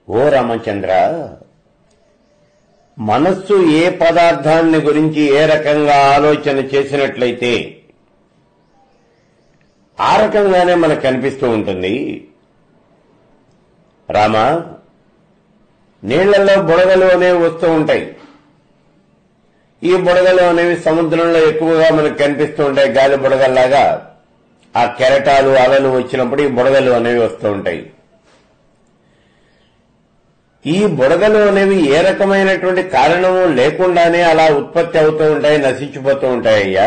ఓ రామచంద్ర, మనస్సు ఏ పదార్థాన్ని గురించి ఏ రకంగా ఆలోచన చేసినట్లయితే ఆ రకంగానే మనకు కనిపిస్తూ ఉంటుంది. రామా, నీళ్లలో బుడగలు అనేవి వస్తూ ఉంటాయి. ఈ బుడగలు అనేవి సముద్రంలో ఎక్కువగా మనకు కనిపిస్తూ ఉంటాయి. గాలి బుడగల్లాగా ఆ కెరటాలు అలలు వచ్చినప్పుడు ఈ బుడగలు అనేవి వస్తూ ఉంటాయి. ఈ బుడగలు అనేవి ఏ రకమైనటువంటి కారణము లేకుండానే అలా ఉత్పత్తి అవుతూ ఉంటాయి, నశించిపోతూ ఉంటాయ్యా.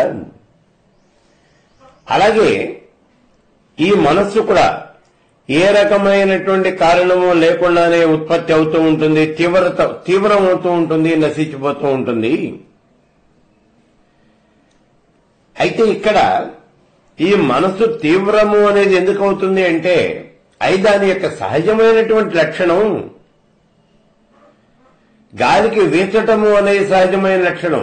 అలాగే ఈ మనస్సు కూడా ఏ రకమైనటువంటి కారణము లేకుండానే ఉత్పత్తి అవుతూ ఉంటుంది, తీవ్రమవుతూ ఉంటుంది, నశించిపోతూ ఉంటుంది. అయితే ఇక్కడ ఈ మనస్సు తీవ్రము అనేది ఎందుకు అవుతుంది అంటే, అది దాని యొక్క సహజమైనటువంటి లక్షణం. గాలికి వీచటము అనేది సహజమైన లక్షణం,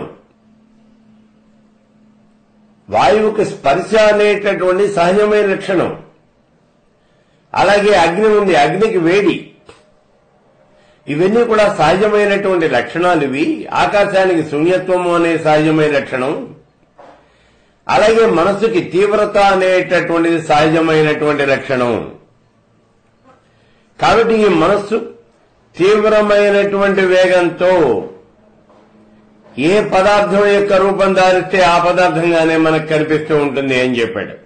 వాయువుకి స్పర్శ అనేటటువంటి సహజమైన లక్షణం. అలాగే అగ్ని ఉంది, అగ్నికి వేడి, ఇవన్నీ కూడా సహజమైనటువంటి లక్షణాలు. ఇవి ఆకాశానికి శూన్యత్వము అనే సహజమైన లక్షణం. అలాగే మనస్సుకి తీవ్రత అనేటటువంటిది సహజమైనటువంటి లక్షణం. కాబట్టి ఈ మనస్సు తీవ్రమైనటువంటి వేగంతో ఏ పదార్థం యొక్క రూపం ధారిస్తే ఆ పదార్థంగానే మనకు కనిపిస్తూ ఉంటుంది అని చెప్పాడు.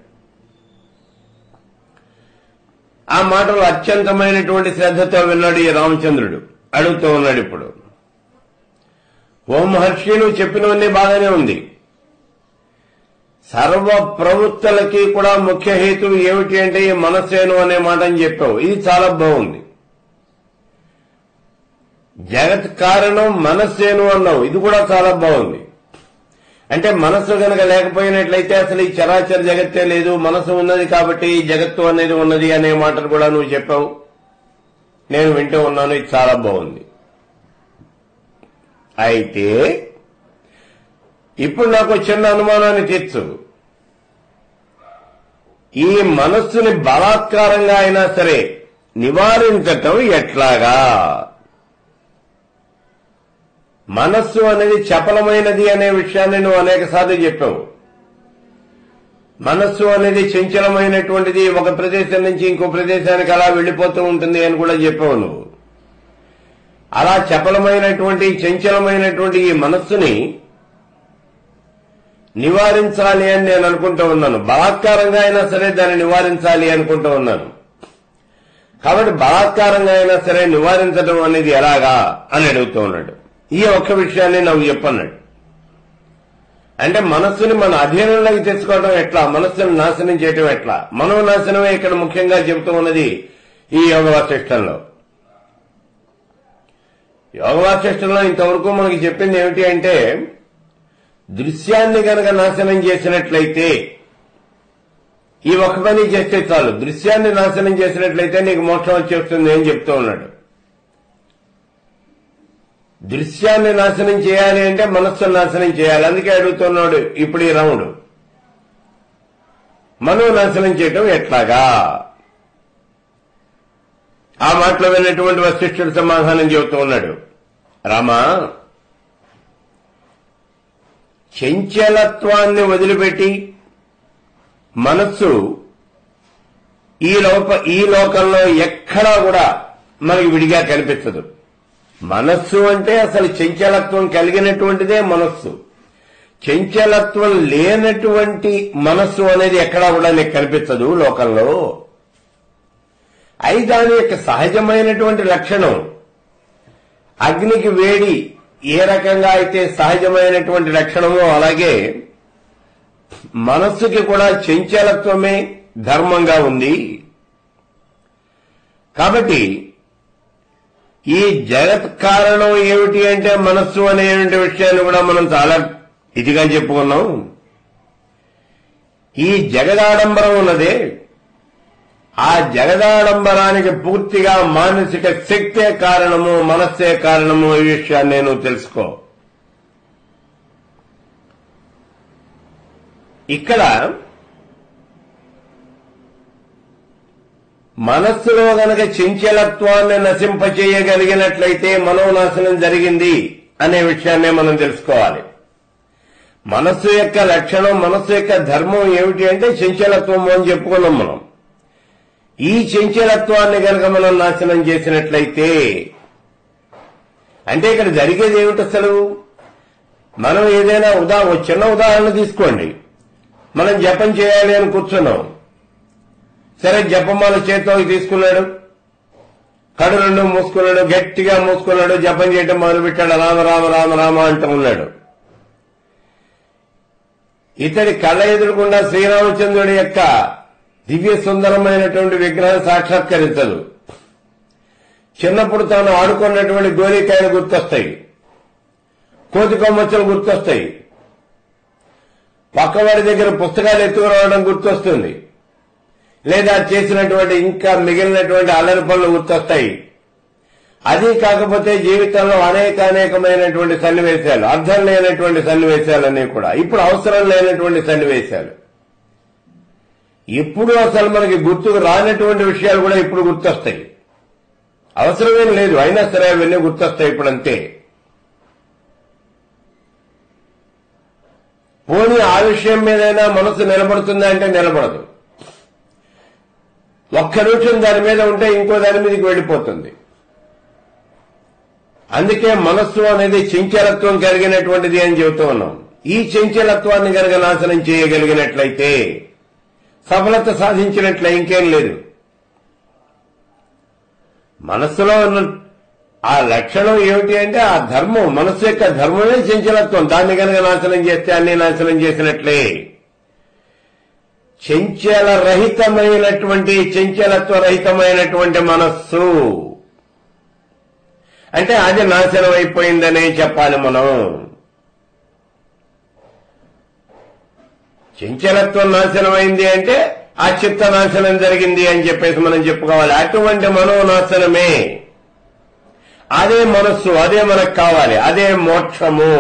ఆ మాటలు అత్యంతమైనటువంటి శ్రద్ధతో విన్నాడు ఈ రామచంద్రుడు. అడుగుతూ ఉన్నాడు ఇప్పుడు, ఓ మహర్షి, నువ్వు చెప్పినవన్నీ బాగానే ఉంది. సర్వ ప్రవృత్తులకి కూడా ముఖ్య హేతువు ఏమిటి అంటే ఈ మనస్సేను అనే మాటని చెప్పావు. ఇది చాలా బాగుంది. జగత్ కారణం మనస్సేను అన్నావు, ఇది కూడా చాలా బాగుంది. అంటే మనస్సు గనక లేకపోయినట్లయితే అసలు ఈ చరాచర జగత్తే లేదు, మనస్సు ఉన్నది కాబట్టి ఈ జగత్తు అనేది ఉన్నది అనే మాటలు కూడా నువ్వు చెప్పావు. నేను వింటూ ఉన్నాను, ఇది చాలా బాగుంది. అయితే ఇప్పుడు నాకు చిన్న అనుమానాన్ని తీర్చు. ఈ మనస్సుని బలాత్కారంగా అయినా సరే నివారించటం ఎట్లాగా? మనస్సు అనేది చపలమైనది అనే విషయాన్ని నువ్వు అనేక సార్లు చెప్పావు. మనస్సు అనేది చంచలమైనటువంటిది, ఒక ప్రదేశం నుంచి ఇంకో ప్రదేశానికి అలా వెళ్లిపోతూ ఉంటుంది అని కూడా చెప్పావు నువ్వు. అలా చపలమైనటువంటి చంచలమైనటువంటి ఈ మనస్సుని నివారించాలి అని నేను అనుకుంటూ ఉన్నాను. బలాత్కారంగా అయినా సరే దాన్ని నివారించాలి అనుకుంటూ ఉన్నాను. కాబట్టి బలాత్కారంగా అయినా సరే నివారించడం అనేది ఎలాగా అని అడుగుతూ ఉన్నాడు. ఈ ఒక్క విషయాన్ని నువ్వు చెప్పన్నాడు. అంటే మనస్సుని మన అధీనంలోకి తెచ్చుకోవడం ఎట్లా, మనస్సును నాశనం చేయటం ఎట్లా? మనోనాశనమే ఇక్కడ ముఖ్యంగా చెబుతూ ఉన్నది ఈ యోగ వాసిష్టంలో. యోగ వాసిష్టంలో ఇంతవరకు మనకి చెప్పింది ఏమిటి అంటే, దృశ్యాన్ని గనక నాశనం చేసినట్లయితే, ఈ ఒక పని చేస్తే చాలు, దృశ్యాన్ని నాశనం చేసినట్లయితే నీకు మోక్షం వచ్చేస్తుంది అని చెప్తూ ఉన్నాడు. దృశ్యాన్ని నాశనం చేయాలి అంటే మనస్సును నాశనం చేయాలి. అందుకే అడుగుతున్నాడు ఇప్పుడు ఈ రాముడు, మనోనాశనం చేయటం ఎట్లాగా? ఆ మాటలో విన్నటువంటి వశిష్ఠుడు సమాధానం చెబుతూ ఉన్నాడు, రామా, చంచలత్వాన్ని వదిలిపెట్టి మనస్సు ఈ లోకంలో ఎక్కడా కూడా మనకి విడిగా కనిపించదు. మనస్సు అంటే అసలు చంచలత్వం కలిగినటువంటిదే మనస్సు. చంచలత్వం లేనటువంటి మనస్సు అనేది ఎక్కడా కూడా నీకు కనిపించదు లోకంలో. అది దాని యొక్క సహజమైనటువంటి లక్షణం. అగ్నికి వేడి ఏ రకంగా అయితే సహజమైనటువంటి లక్షణమో అలాగే మనస్సుకి కూడా చంచలత్వమే ధర్మంగా ఉంది. కాబట్టి ఈ జగత్ కారణం ఏమిటి అంటే మనస్సు అనేటువంటి విషయాన్ని కూడా మనం చాలా ఇదిగా చెప్పుకున్నాం. ఈ జగదాడంబరం ఉన్నదే, ఆ జగదాడంబరానికి పూర్తిగా మానసిక శక్తే కారణము, మనస్సే కారణము. ఈ విషయాన్ని నేను తెలుసుకో. ఇక్కడ మనస్సులో గనక చంచలత్వాన్ని నశింపచేయగలిగినట్లయితే మనోనాశనం జరిగింది అనే విషయాన్నే మనం తెలుసుకోవాలి. మనస్సు యొక్క లక్షణం, మనస్సు యొక్క ధర్మం ఏమిటి అంటే చంచలత్వం అని చెప్పుకున్నాం మనం. ఈ చంచలత్వాన్ని గనక మనం నాశనం చేసినట్లయితే అంటే ఇక్కడ జరిగేది ఏమిటి అసలు? మనం ఏదైనా చిన్న ఉదాహరణ తీసుకోండి. మనం జపం చేయాలి అని కూర్చున్నాం. సరే, జపమాల చేతిలోకి తీసుకున్నాడు, కడు రెండు మూసుకున్నాడు, గట్టిగా మూసుకున్నాడు, జపం చేయటం మొదలుపెట్టాడు. రామ రామ రామ రామ అంటూ ఉన్నాడు. ఇతడి కళ్ళ ఎదురుకుండా శ్రీరామచంద్రుడి యొక్క దివ్య సుందరమైనటువంటి విగ్రహం సాక్షాత్కరించదు. చిన్నప్పుడు తాను ఆడుకున్నటువంటి గోలికాయలు గుర్తొస్తాయి, కోతి కొమ్మచ్చలు గుర్తొస్తాయి, పక్కవాడి దగ్గర పుస్తకాలు ఎత్తుకురావడం గుర్తొస్తుంది, లేదా చేసినటువంటి ఇంకా మిగిలినటువంటి అల్లరి పనులు గుర్తొస్తాయి. అది కాకపోతే జీవితంలో అనేకమైనటువంటి సన్నివేశాలు, అర్థం లేనటువంటి సన్నివేశాలన్నీ కూడా ఇప్పుడు అవసరం లేనటువంటి సన్నివేశాలు, ఇప్పుడు అసలు మనకి గుర్తుకు రానటువంటి విషయాలు కూడా ఇప్పుడు గుర్తొస్తాయి. అవసరమేం లేదు, అయినా సరే అవన్నీ గుర్తొస్తాయి ఇప్పుడు అంతే. పోనీ ఆ విషయం మీదైనా మనసు నిలబడుతుందా అంటే నిలబడదు. ఒక్క నిమిషం దాని మీద ఉంటే ఇంకో దాని మీదకి వెళ్ళిపోతుంది. అందుకే మనస్సు అనేది చంచలత్వం కలిగినటువంటిది అని చెబుతూ ఉన్నాం. ఈ చంచలత్వాన్ని కనుక నాశనం చేయగలిగినట్లయితే సఫలత సాధించినట్లే, ఇంకేం లేదు. మనస్సులో ఉన్న ఆ లక్షణం ఏమిటి అంటే ఆ ధర్మం, మనస్సు యొక్క ధర్మమే చంచలత్వం. దాన్ని కనుక నాశనం చేస్తే అన్ని నాశనం చేసినట్లే. చంచలత్వరహితమైనటువంటి మనస్సు అంటే అది నాశనం అయిపోయిందనే చెప్పాలి మనం. చంచలత్వం నాశనం అయింది అంటే ఆ చిత్త నాశనం జరిగింది అని చెప్పేసి మనం చెప్పుకోవాలి. అటువంటి మనోనాశనమే, అదే మనస్సు, అదే మనకు కావాలి, అదే మోక్షము.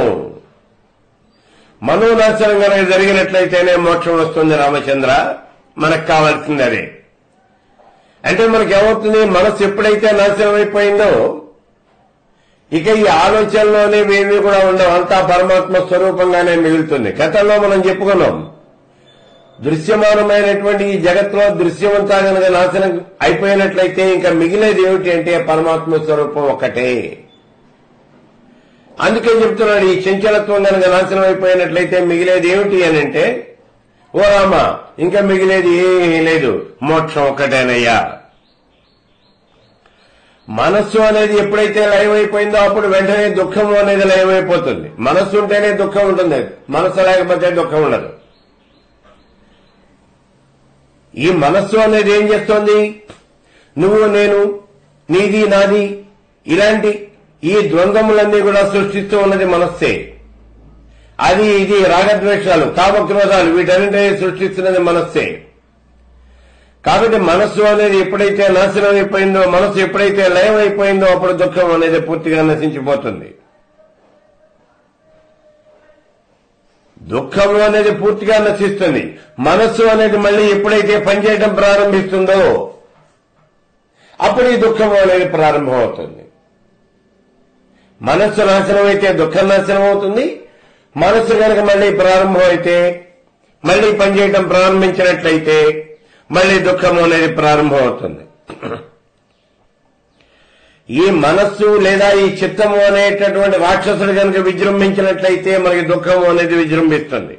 మనోనాశనం కనుక జరిగినట్లయితేనే మోక్షం వస్తుంది రామచంద్ర. మనకు కావాల్సింది అదే. అంటే మనకి ఏమవుతుంది? మనస్సు ఎప్పుడైతే నాశనం అయిపోయిందో ఇక ఈ ఆలోచనలోనే ఏమీ కూడా ఉండవు, అంతా పరమాత్మ స్వరూపంగానే మిగులుతుంది. గతంలో మనం చెప్పుకున్నాం, దృశ్యమానమైనటువంటి ఈ జగత్తులో దృశ్యమంతా కనుక నాశనం అయిపోయినట్లయితే ఇంకా మిగిలేది ఏమిటి అంటే పరమాత్మ స్వరూపం ఒక్కటే. అందుకే చెప్తున్నాడు, ఈ చంచలత్వం కనుక నాశనం అయిపోయినట్లయితే మిగిలేది ఏమిటి అని అంటే, ఓ రామ ఇంకా మిగిలేది ఏమీ లేదు, మోక్షం ఒక్కటేనయ్యా. మనస్సు అనేది ఎప్పుడైతే లయమైపోయిందో అప్పుడు వెంటనే దుఃఖము అనేది లయమైపోతుంది. మనస్సు ఉంటేనే దుఃఖం ఉంటుంది, మనస్సు లేకపోతే దుఃఖం ఉండదు. ఈ మనస్సు అనేది ఏం చేస్తోంది? నువ్వు నేను, నీది నాది, ఇలాంటి ఈ ద్వంద్వములన్నీ కూడా సృష్టిస్తూ ఉన్నది మనస్సే. అది ఇది రాగద్వేషాలు, కామక్రోధాలు, వీటన్నింటినీ సృష్టిస్తున్నది మనస్సే. కాబట్టి మనస్సు అనేది ఎప్పుడైతే నాశనం అయిపోయిందో, మనస్సు ఎప్పుడైతే లయం అయిపోయిందో అప్పుడు దుఃఖం అనేది పూర్తిగా నశించిపోతుంది. దుఃఖము అనేది పూర్తిగా నశిస్తుంది. మనస్సు అనేది మళ్ళీ ఎప్పుడైతే పనిచేయడం ప్రారంభిస్తుందో అప్పుడు ఈ దుఃఖము అనేది ప్రారంభం అవుతుంది. మనస్సు నాశనం అయితే దుఃఖం నాశనం అవుతుంది. మనస్సు కనుక మళ్ళీ ప్రారంభం అయితే, మళ్ళీ పనిచేయడం ప్రారంభించినట్లయితే మళ్ళీ దుఃఖము అనేది ప్రారంభం అవుతుంది. ఈ మనస్సు లేదా ఈ చిత్తము అనేటటువంటి రాక్షసుడు కనుక విజృంభించినట్లయితే మనకి దుఃఖము అనేది విజృంభిస్తుంది.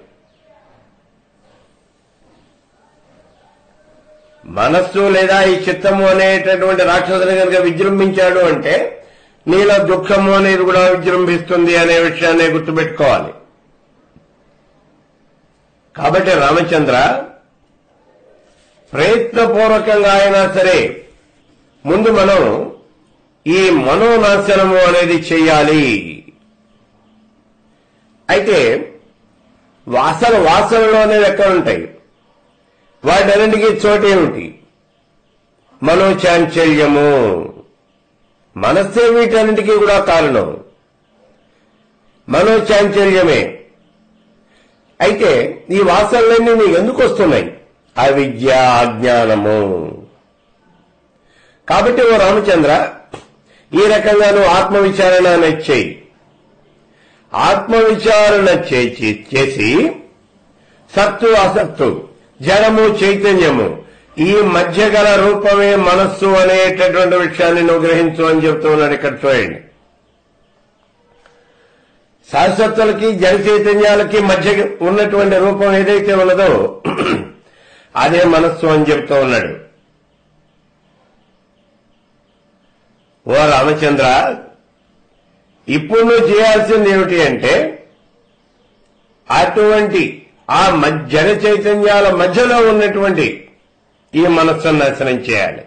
మనస్సు లేదా ఈ చిత్తము అనేటటువంటి రాక్షసుడు కనుక విజృంభించాడు అంటే నీలో దుఃఖము అనేది కూడా విజృంభిస్తుంది అనే విషయాన్ని గుర్తుపెట్టుకోవాలి. కాబట్టి రామచంద్ర, ప్రయత్నపూర్వకంగా అయినా సరే ముందు మనం ఈ మనోనాశనము అనేది చెయ్యాలి. అయితే వాసనలు అనేవి ఎక్కడ ఉంటాయి? వాటన్నింటికీ చోటేమిటి? మనోచాంచల్యము. మనస్సే వీటన్నింటికీ కూడా కారణం, మనోచాంచల్యమే. అయితే ఈ వాసనలన్నీ నీకు ఎందుకు వస్తున్నాయి? అవిద్య, అజ్ఞానము. కాబట్టి ఓ రామచంద్ర, ఈ రకంగా నువ్వు ఆత్మవిచారణ అనేది చేయి. ఆత్మవిచారణ చేసి సత్తు అసత్తు, జడము చైతన్యము, ఈ మధ్య గల రూపమే మనస్సు అనేటటువంటి విషయాన్ని నువ్వు గ్రహించు అని చెప్తూ ఉన్నాడు. ఇక్కడ చూడండి, శాశ్వతులకి జడ చైతన్యాలకి మధ్య ఉన్నటువంటి రూపం ఏదైతే ఉన్నదో అదే మనస్సు అని చెప్తూ ఉన్నాడు. ఓ రామచంద్ర, ఇప్పుడు నువ్వు చేయాల్సింది ఏమిటి అంటే అటువంటి ఆ జడ చైతన్యాల మధ్యలో ఉన్నటువంటి ఈ మనస్సును నాశనం చేయాలి.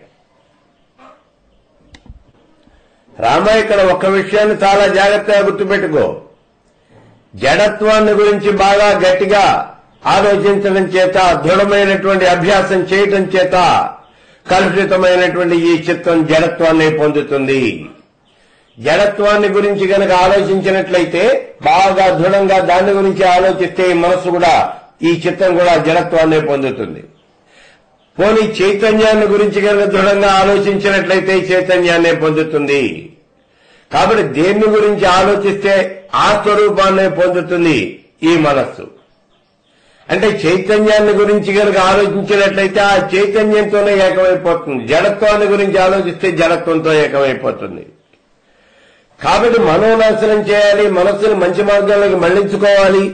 రామ, ఇక్కడ ఒక విషయాన్ని చాలా జాగ్రత్తగా గుర్తుపెట్టుకో. జడత్వాన్ని గురించి బాగా గట్టిగా ఆలోచించడం చేత, దృఢమైనటువంటి అభ్యాసం చేయటం చేత కలుషితమైనటువంటి ఈ చిత్తం జడత్వాన్ని పొందుతుంది. జడత్వాన్ని గురించి గనక ఆలోచించినట్లయితే, బాగా దృఢంగా దాని గురించి ఆలోచిస్తే ఈ మనస్సు కూడా, ఈ చిత్తం కూడా జడత్వాన్ని పొందుతుంది. పోనీ చైతన్యాన్ని గురించి కనుక దృఢంగా ఆలోచించినట్లయితే చైతన్యాన్నే పొందుతుంది. కాబట్టి దేన్ని గురించి ఆలోచిస్తే ఆ స్వరూపాన్నే పొందుతుంది ఈ మనస్సు. అంటే చైతన్యాన్ని గురించి కనుక ఆలోచించినట్లయితే ఆ చైతన్యంతోనే ఏకమైపోతుంది. జడత్వాన్ని గురించి ఆలోచిస్తే జడత్వంతో ఏకమైపోతుంది. కాబట్టి మనోనాశనం చేయాలి, మనస్సును మంచి మార్గంలోకి మళ్లించుకోవాలి,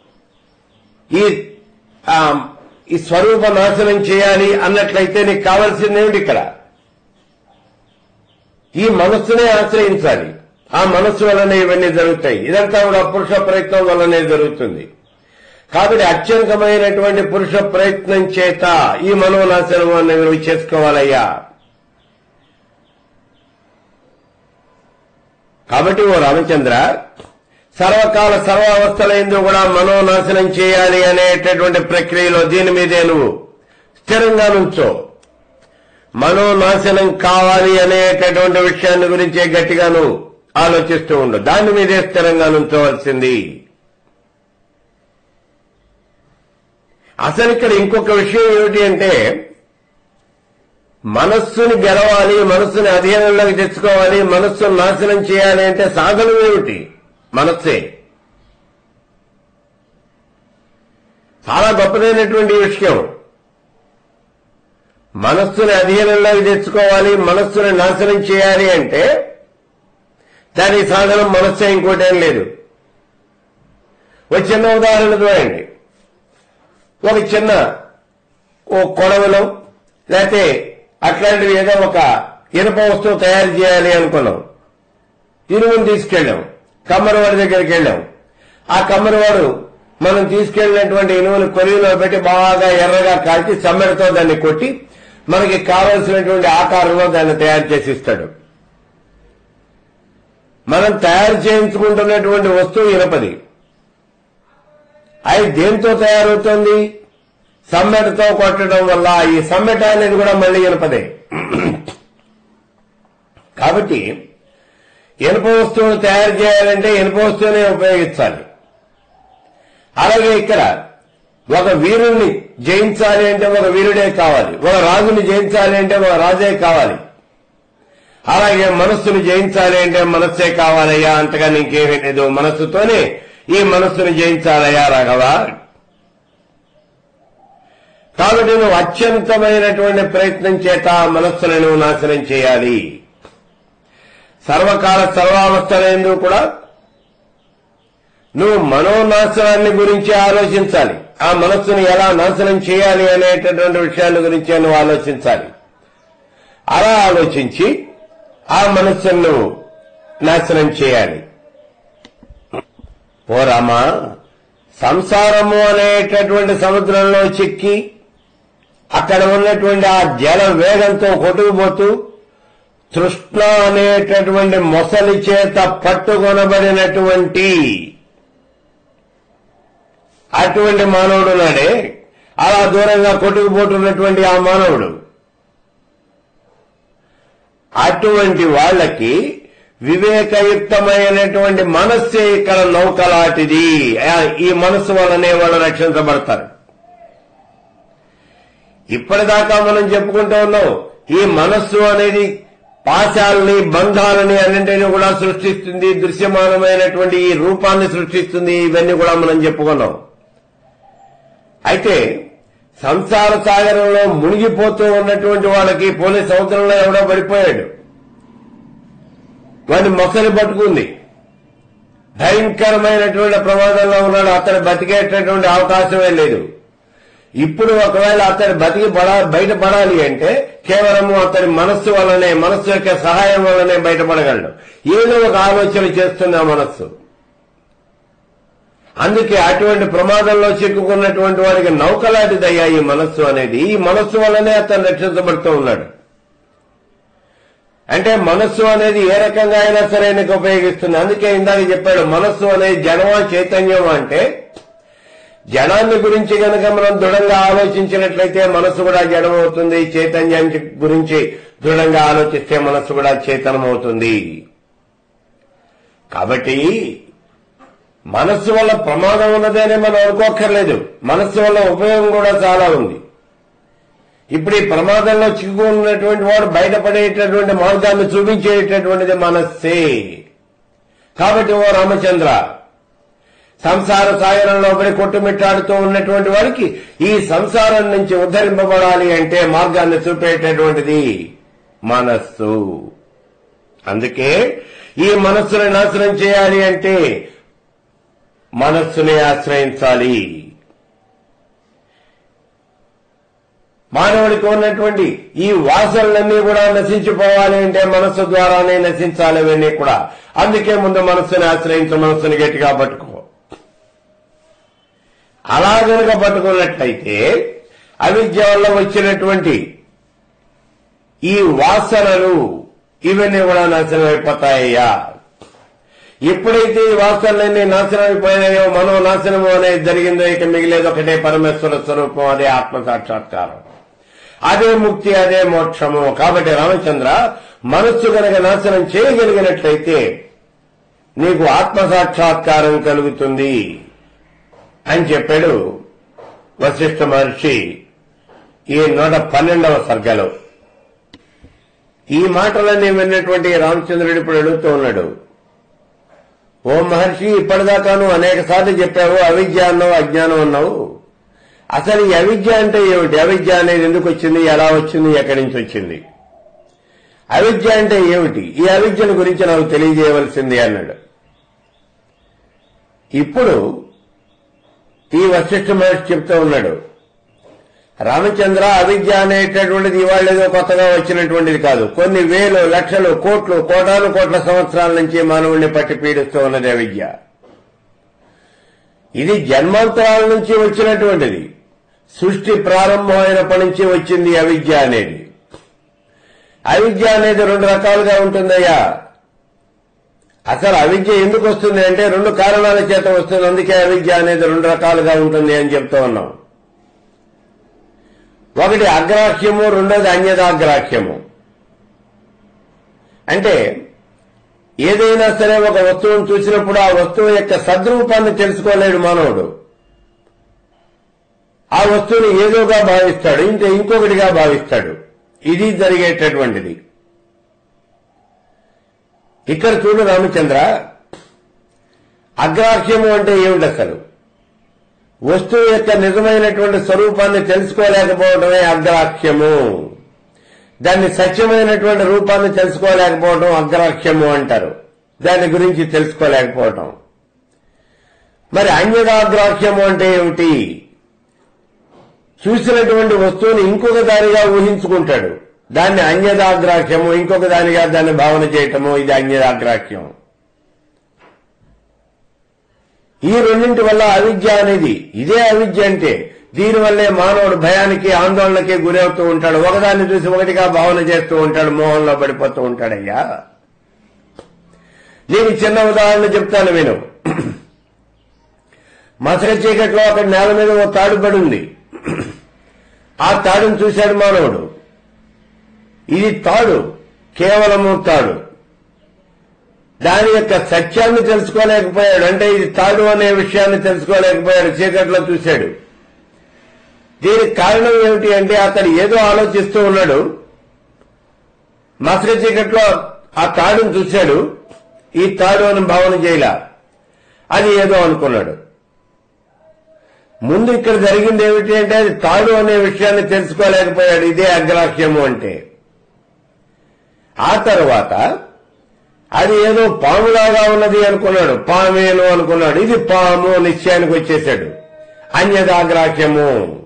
ఈ స్వరూప నాశనం చేయాలి అన్నట్లయితే నీకు కావాల్సిందేమిటి? ఇక్కడ ఈ మనస్సునే ఆశ్రయించాలి. ఆ మనస్సు వల్లనే ఇవన్నీ జరుగుతాయి. ఇదంతా కూడా పురుష ప్రయత్నం వల్లనే జరుగుతుంది. కాబట్టి అత్యంతమైనటువంటి పురుష ప్రయత్నం చేత ఈ మనోనాశనం అనేది నువ్వు చేసుకోవాలయ్యా. కాబట్టి ఓ రామచంద్ర, సర్వకాల సర్వావస్థలందు కూడా మనోనాశనం చేయాలి అనేటటువంటి ప్రక్రియలో దీని మీదే నువ్వు స్థిరంగా నుంచో. మనోనాశనం కావాలి అనేటటువంటి విషయాన్ని గురించే గట్టిగా నువ్వు ఆలోచిస్తూ ఉండు. దాని మీదే స్థిరంగా నుంచోవలసింది. అసలు ఇక్కడ ఇంకొక విషయం ఏమిటి అంటే, మనస్సుని గెలవాలి, మనస్సుని అధీనంలోకి తెచ్చుకోవాలి, మనస్సును నాశనం చేయాలి అంటే సాధనం ఏమిటి? మనస్సే. చాలా గొప్పదైనటువంటి విషయం. మనస్సుని అధీనంలోకి తెచ్చుకోవాలి, మనస్సుని నాశనం చేయాలి అంటే దానికి సాధనం మనస్సే, ఇంకోటేం లేదు. ఒక చిన్న ఉదాహరణ చూడండి. ఒక చిన్న కొడవలో లేకపోతే అట్లాంటివి ఏదో ఒక ఇనుప వస్తువు తయారు చేయాలి అనుకున్నాం. ఇనుమును తీసుకెళ్ళాం, కమ్మరివాడి దగ్గరికి వెళ్ళాం. ఆ కమ్మరివాడు మనం తీసుకెళ్లినటువంటి ఇనుమును కొలిలో పెట్టి బాగా ఎర్రగా కాల్చి సమ్మెడతో దాన్ని కొట్టి మనకి కావలసినటువంటి ఆకారంలో దాన్ని తయారు చేసి ఇస్తాడు. మనం తయారు చేయించుకుంటున్నటువంటి వస్తువు ఇనపది. అది దేంతో తయారవుతుంది? సమ్మెటతో కొట్టడం వల్ల. ఈ సమ్మెట అనేది కూడా మళ్ళీ ఇనపదే. కాబట్టి ఇనుప వస్తువును తయారు చేయాలంటే ఇనుప వస్తువునే ఉపయోగించాలి. అలాగే ఇక్కడ ఒక వీరుణ్ణి జయించాలి అంటే ఒక వీరుడే కావాలి, ఒక రాజుని జయించాలి అంటే ఒక రాజే కావాలి. అలాగే మనస్సును జయించాలి అంటే మనస్సే కావాలయ్యా, అంతగా నీకేమీ లేదు. మనస్సుతోనే ఈ మనస్సును జయించాలయ్యా రాఘవ. కాబట్టి నువ్వు అత్యంతమైనటువంటి ప్రయత్నం చేత మనస్సును నువ్వు నాశనం చేయాలి. సర్వకాల సర్వావస్థలందు కూడా నువ్వు మనోనాశనాన్ని గురించి ఆలోచించాలి. ఆ మనస్సును ఎలా నాశనం చేయాలి అనేటటువంటి విషయాల గురించి నువ్వు ఆలోచించాలి. అలా ఆలోచించి ఆ మనస్సును నాశనం చేయాలి. ఓ రామా, సంసారము అనేటటువంటి సముద్రంలో చిక్కి అక్కడ ఉన్నటువంటి ఆ జల వేగంతో కొట్టుకుపోతూ తృష్ణ అనేటటువంటి మొసలి చేత పట్టుకొనబడినటువంటి అటువంటి మానవుడు నాడే, అలా దూరంగా కొట్టుకుపోతున్నటువంటి ఆ మానవుడు, అటువంటి వాళ్ళకి వివేకయుక్తమైనటువంటి మనస్సే ఇక్కడ నౌకలాంటిది. ఈ మనస్సు వల్లనే వాళ్ళు రక్షించబడతారు. ఇప్పటిదాకా మనం చెప్పుకుంటూ ఉన్నాం, ఈ మనస్సు అనేది పాశాలని, బంధాలని అన్నింటినీ కూడా సృష్టిస్తుంది. దృశ్యమానమైనటువంటి ఈ రూపాన్ని సృష్టిస్తుంది. ఇవన్నీ కూడా మనం చెప్పుకున్నాం. అయితే సంసార సాగరంలో మునిగిపోతూ ఉన్నటువంటి వాళ్ళకి పోనీ సముద్రంలో ఎవడో పడిపోయాడు, వాడిని మొసలి పట్టుకుంది, భయంకరమైనటువంటి ప్రమాదంలో ఉన్నాడు, అతను బతికేటటువంటి అవకాశమే లేదు. ఇప్పుడు ఒకవేళ అతను బయటపడాలి అంటే కేవలము అతని మనస్సు వల్లనే, మనస్సు యొక్క సహాయం వల్లనే బయటపడగలడు. ఏదో ఒక ఆలోచన చేస్తుంది ఆ మనస్సు. అందుకే అటువంటి ప్రమాదంలో చిక్కుకున్నటువంటి వాడికి నౌకలాంటిదయ్యా ఈ మనస్సు అనేది. ఈ మనస్సు వల్లనే అతను రక్షించబడుతూ ఉన్నాడు. అంటే మనస్సు అనేది ఏ రకంగా అయినా సరే నీకు ఉపయోగిస్తుంది. అందుకే ఇందాక చెప్పాడు, మనస్సు అనేది జడమా చైతన్యమా అంటే, జడాన్ని గురించి గనక మనం దృఢంగా ఆలోచించినట్లయితే మనస్సు కూడా జడమవుతుంది. చైతన్యాన్ని గురించి దృఢంగా ఆలోచిస్తే మనస్సు కూడా చైతన్యమవుతుంది. కాబట్టి మనస్సు వల్ల ప్రమాదం ఉన్నదని మనం అనుకోక్కర్లేదు. మనస్సు వల్ల ఉపయోగం కూడా చాలా ఉంది. ఇప్పుడు ఈ ప్రమాదంలో చిక్కుకున్నటువంటి వాడు బయటపడేటటువంటి మార్గాన్ని చూపించేటటువంటిది మనస్సే. కాబట్టి ఓ రామచంద్ర, సంసార సాగరంలో పడి కొట్టుమిట్టాడుతూ ఉన్నటువంటి వాడికి ఈ సంసారం నుంచి ఉద్ధరింపబడాలి అంటే మార్గాన్ని చూపేటటువంటిది మనస్సు. అందుకే ఈ మనస్సుని నాశనం చేయాలి అంటే మనస్సుని ఆశ్రయించాలి. మానవుడికి ఉన్నటువంటి ఈ వాసనలన్నీ కూడా నశించిపోవాలి అంటే మనస్సు ద్వారానే నశించాలి అవన్నీ కూడా. అందుకే ముందు మనస్సుని ఆశ్రయించు, మనస్సుని గట్టిగా పట్టుకో. అలా గనుక పట్టుకున్నట్లయితే అవిద్య వల్ల వచ్చినటువంటి ఈ వాసనలు ఇవన్నీ కూడా నాశనం అయిపోతాయ్యా. ఎప్పుడైతే ఈ వాసనలన్నీ నాశనం అయిపోయినాయో, మనో నాశనము అనేది జరిగిందో, ఇక మిగిలేదు ఒకటే పరమేశ్వర స్వరూపం, అదే ఆత్మ సాక్షాత్కారం, అదే ముక్తి, అదే మోక్షము. కాబట్టి రామచంద్ర, మనస్సు గనక నాశనం చేయగలిగినట్లయితే నీకు ఆత్మ సాక్షాత్కారం కలుగుతుంది అని చెప్పాడు వశిష్ఠ మహర్షి ఈ 112వ సర్గలో. ఈ మాటలన్నీ విన్నటువంటి రామచంద్రుడు ఇప్పుడు అడుగుతూ ఉన్నాడు, ఓ మహర్షి, ఇప్పటిదాకాను అనేక సార్లు చెప్పావు, అవిద్య అన్నావు, అజ్ఞానం అన్నావు. అసలు ఈ అవిద్య అంటే ఏమిటి? అవిద్య అనేది ఎందుకు వచ్చింది, ఎలా వచ్చింది, ఎక్కడి నుంచి వచ్చింది? అవిద్య అంటే ఏమిటి? ఈ అవిద్యను గురించి నాకు తెలియజేయవలసింది అన్నాడు. ఇప్పుడు ఈ వశిష్ఠ మహర్షి చెప్తూ ఉన్నాడు, రామచంద్ర, అవిద్య అనేటటువంటిది ఇవాళ ఏదో కొత్తగా వచ్చినటువంటిది కాదు. కొన్ని వేలు, లక్షలు, కోట్లు, కోటాను కోట్ల సంవత్సరాల నుంచి మానవుడిని పట్టి పీడిస్తూ ఉన్నది అవిద్య. ఇది జన్మాంతరాల నుంచి వచ్చినటువంటిది. సృష్టి ప్రారంభమైనప్పటి నుంచి వచ్చింది అవిద్య అనేది. అవిద్య అనేది 2 రకాలుగా ఉంటుందయ్యా. అసలు అవిద్య ఎందుకు వస్తుంది అంటే 2 కారణాల చేత వస్తుంది. అందుకే అవిద్య అనేది 2 రకాలుగా ఉంటుంది అని చెప్తూ ఉన్నాం. ఒకటి అగ్రాహ్యము, రెండోది అన్యదాగ్రాహ్యము. అంటే ఏదైనా సరే ఒక వస్తువును చూసినప్పుడు ఆ వస్తువు యొక్క సద్రూపాన్ని తెలుసుకోలేడు మానవుడు. ఆ వస్తువుని ఏదోగా భావిస్తాడు, ఇంకొకటిగా భావిస్తాడు. ఇది జరిగేటటువంటిది. ఇక్కడ చూడు రామచంద్ర, అగ్రాహ్యము అంటే ఏమిటి? అసలు వస్తువు యొక్క నిజమైనటువంటి స్వరూపాన్ని తెలుసుకోలేకపోవడమే అగ్రాహ్యము. దాన్ని సత్యమైనటువంటి రూపాన్ని తెలుసుకోలేకపోవడం అగ్రాహ్యము అంటారు. దాని గురించి తెలుసుకోలేకపోవటం. మరి అన్యదాగ్రాహ్యము అంటే ఏమిటి? చూసినటువంటి వస్తువుని ఇంకొక దానిగా ఊహించుకుంటాడు. దాన్ని అన్యదాగ్రాహ్యము, ఇంకొక దానిగా దాన్ని భావన చేయటము, ఇది అన్యదాగ్రాహ్యం. ఈ రెండింటి వల్ల అవిద్య అనేది, ఇదే అవిద్య అంటే దీనివల్లే మానవుడు భయానికి, ఆందోళనకి గురవుతూ ఉంటాడు. ఒకదాన్ని చూసి ఒకటిగా భావన చేస్తూ ఉంటాడు, మోహంలో పడిపోతూ ఉంటాడయ్యా. నేను చిన్న ఉదాహరణ చెప్తాను విను. మసక చీకట్లో అక్కడ నేల మీద ఓ తాడు పడి ఉంది. ఆ తాడును చూశాడు మానవుడు. ఇది తాడు, కేవలము తాడు. దాని యొక్క సత్యాన్ని తెలుసుకోలేకపోయాడు. అంటే ఇది తాడు అనే విషయాన్ని తెలుసుకోలేకపోయాడు. చీకట్లో చూశాడు. దీనికి కారణం ఏమిటి అంటే అతడు ఏదో ఆలోచిస్తూ ఉన్నాడు. మసక చీకట్లో ఆ తాడును చూశాడు. ఈ తాడు అని భావన చేయలా, అది ఏదో అనుకున్నాడు. ముందు ఇక్కడ జరిగింది ఏమిటి అంటే అది తాడు అనే విషయాన్ని తెలుసుకోలేకపోయాడు. ఇదే అగ్రాహ్యము అంటే. ఆ తర్వాత అది ఏదో పాములాగా ఉన్నది అనుకున్నాడు. పామేను అనుకున్నాడు. ఇది పాము నిశ్చయానికి వచ్చేశాడు. అన్యదాగ్రాహ్యము.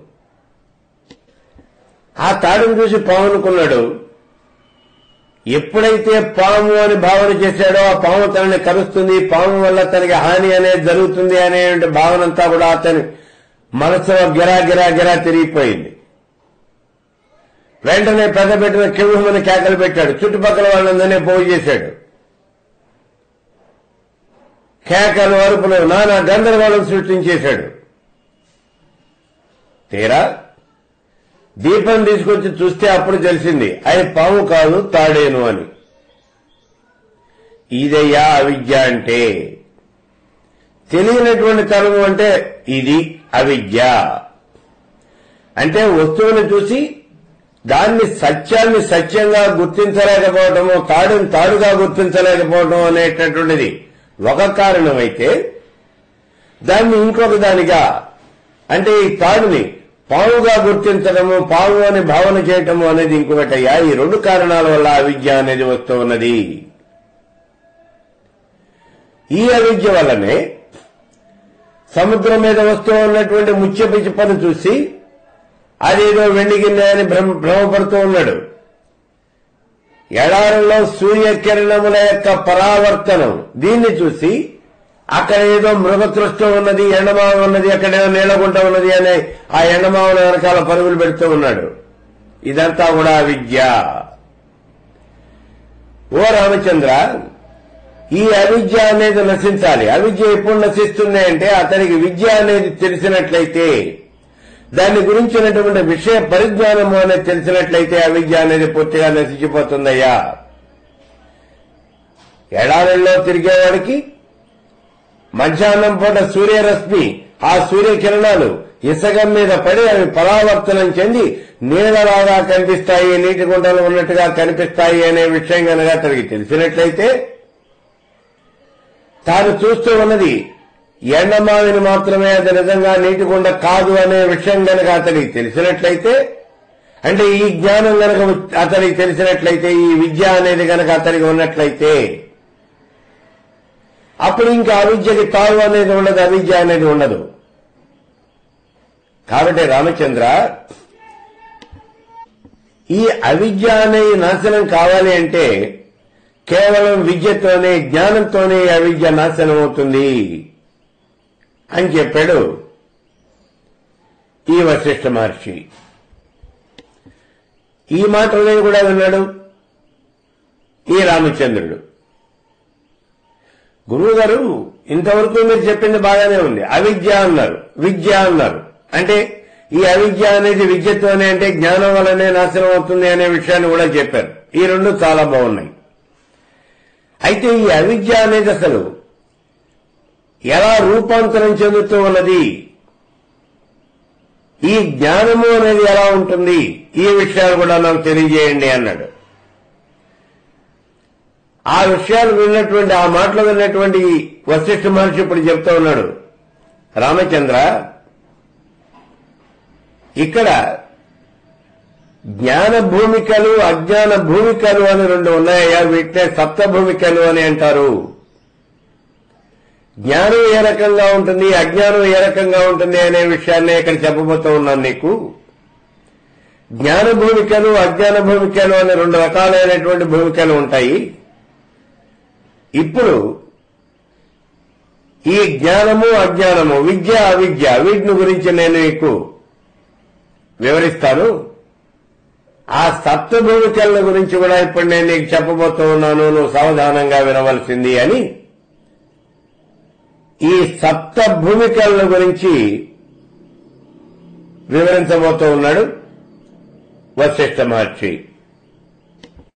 ఆ తాడును చూసి పాము అనుకున్నాడు. ఎప్పుడైతే పాము అని భావన చేశాడో ఆ పాము తనని కరుస్తుంది, పాము వల్ల తనకి హాని అనేది జరుగుతుంది అనే భావనంతా కూడా అతని మనసులో గిరా గిరా గిరా తిరిగిపోయింది. వెంటనే పెద్ద పెట్టిన కెవ్వుమని కేకలు పెట్టాడు. చుట్టుపక్కల వాళ్ళందరినీ పోగు చేశాడు. కేకలు అరుపులు నానా గందరగోళం సృష్టించేశాడు. తీరా దీపం తీసుకొచ్చి చూస్తే అప్పుడు తెలిసింది అది పాము కాదు తాడేను అని. ఇదయ్యా అవిద్య అంటే. తెలియనటువంటి తరము అంటే ఇది అవిద్య. అంటే వస్తువుని చూసి దాన్ని సత్యాన్ని సత్యంగా గుర్తించలేకపోవటము, తాడుని తాడుగా గుర్తించలేకపోవటం అనేటటువంటిది ఒక కారణమైతే, దాన్ని ఇంకొక దానిగా అంటే ఈ తాడుని పాముగా గుర్తించడము, పాము అని భావన చేయటము అనేది ఇంకొకటయ్యా. ఈ రెండు కారణాల వల్ల అవిద్య అనేది వస్తూ ఉన్నది. ఈ అవిద్య వల్లనే సముద్రం మీద వస్తూ ఉన్నటువంటి ముత్యపు చిప్పను చూసి అదేదో వెండి గిన్నె అని భ్రమపడుతూ ఉన్నాడు. ఎడారంలో సూర్యకిరణముల యొక్క పరావర్తనం దీన్ని చూసి అక్కడ ఏదో మృగతృష్టం ఉన్నది, ఎండమావ ఉన్నది, అక్కడేదో నీళ్లగుంట ఉన్నది అనే ఆ ఎండమావుల వెనకాల పరుగులు పెడుతూ ఉన్నాడు. ఇదంతా కూడా అవిద్య. ఓ రామచంద్ర, ఈ అవిద్య అనేది నశించాలి. అవిద్య ఎప్పుడు నశిస్తుంది అంటే అతనికి విద్య అనేది తెలిసినట్లయితే, దాని గురించినటువంటి విషయ పరిజ్ఞానము అనేది తెలిసినట్లయితే అవిద్య అనేది పూర్తిగా నశించిపోతుందయ్యా. ఎడారుల్లో తిరిగేవాడికి మధ్యాహ్నం పూట సూర్యరశ్మి, ఆ సూర్యకిరణాలు ఇసగం మీద పడి అవి పరావర్తనం చెంది నీళ్లలాగా కనిపిస్తాయి, నీటి గుంటలు ఉన్నట్టుగా కనిపిస్తాయి అనే విషయం కనుక అతనికి తెలిసినట్లయితే, తాను చూస్తూ ఉన్నది ఎండమావిని మాత్రమే, అది నిజంగా నీటి గుండ కాదు అనే విషయం కనుక అతనికి తెలిసినట్లయితే, అంటే ఈ జ్ఞానం కనుక అతనికి తెలిసినట్లయితే, ఈ విద్య అనేది కనుక అతనికి ఉన్నట్లయితే, అప్పుడు ఇంకా అవిద్యకి తావు అనేది ఉండదు, అవిద్య అనేది ఉండదు. కాబట్టి రామచంద్ర, ఈ అవిద్య అనే నాశనం కావాలి అంటే కేవలం విద్యతోనే, జ్ఞానంతోనే అవిద్య నాశనం అవుతుంది అని చెప్పాడు ఈ వశిష్ఠ మహర్షి. ఈ మాటలను కూడా విన్నాడు ఈ రామచంద్రుడు. గురువు గారు, ఇంతవరకు మీరు చెప్పింది బాగానే ఉంది, అవిద్య అన్నారు, విద్య అన్నారు. అంటే ఈ అవిద్య అనేది విద్యతోనే, అంటే జ్ఞానం వల్లనే నాశనం అవుతుంది అనే విషయాన్ని కూడా చెప్పారు. ఈ రెండు చాలా బాగున్నాయి. అయితే ఈ అవిద్య అనేది అసలు ఎలా రూపాంతరం చెందుతూ ఉన్నది, ఈ జ్ఞానము అనేది ఎలా ఉంటుంది, ఈ విషయాలు కూడా నాకు తెలియజేయండి అన్నాడు. ఆ విషయాలు విన్నటువంటి, ఆ మాటలు విన్నటువంటి వశిష్ఠ మహర్షి ఇప్పుడు చెప్తూ ఉన్నాడు, రామచంద్ర, ఇక్కడ జ్ఞాన భూమికలు అజ్ఞాన భూమికలు అని రెండు ఉన్నాయా, వీటినే సప్త భూమికలు అని అంటారు. జ్ఞానం ఏ రకంగా ఉంటుంది, అజ్ఞానం ఏ రకంగా ఉంటుంది అనే విషయాన్ని ఇక్కడ చెప్పబోతూ ఉన్నాను నీకు. జ్ఞాన భూమికలు అజ్ఞాన భూమికలు అని రెండు రకాలైనటువంటి భూమికలు ఉంటాయి. ఇప్పుడు ఈ జ్ఞానము అజ్ఞానము, విద్య అవిద్య, వీటిని గురించి నేను నీకు వివరిస్తాను. ఆ సప్త భూమికల గురించి కూడా ఇప్పుడు నేను నీకు చెప్పబోతూ ఉన్నాను, నువ్వు సావధానంగా వినవలసింది అని ఈ సప్త భూమికల గురించి వివరించబోతూ ఉన్నాడు వశిష్ఠ మహర్షి.